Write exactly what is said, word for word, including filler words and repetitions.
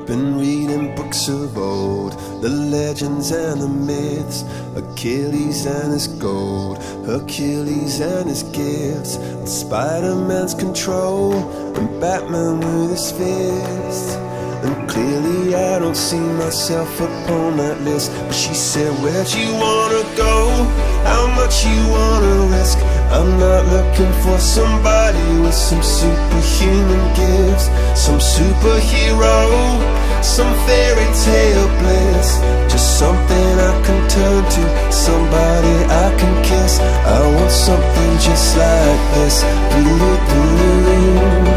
Been reading books of old, the legends and the myths, Achilles and his gold, Hercules and his gifts, and Spider-Man's control, and Batman with his fists. And clearly I don't see myself upon that list. But she said, where'd you wanna go? How much you wanna risk? I'm not looking for somebody with some superhuman gifts, some superhero, some fairy tale bliss. Just something I can turn to, somebody I can kiss. I want something just like this. Doo-doo-doo-doo.